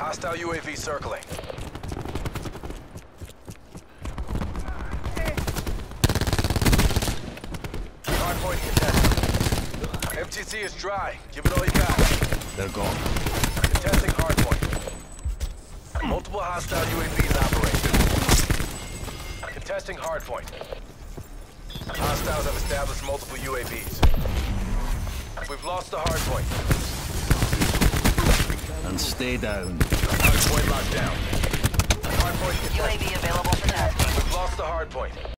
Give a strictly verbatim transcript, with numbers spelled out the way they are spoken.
Hostile U A V circling. Hardpoint contested. M T C is dry. Give it all you got. They're gone. Contesting hardpoint. Multiple hostile U A Vs operating. Contesting hardpoint. Hostiles have established multiple U A Vs. We've lost the hardpoint. And stay down. Hardpoint locked down. Hardpoint contested. U A V available for test. We've lost the hardpoint.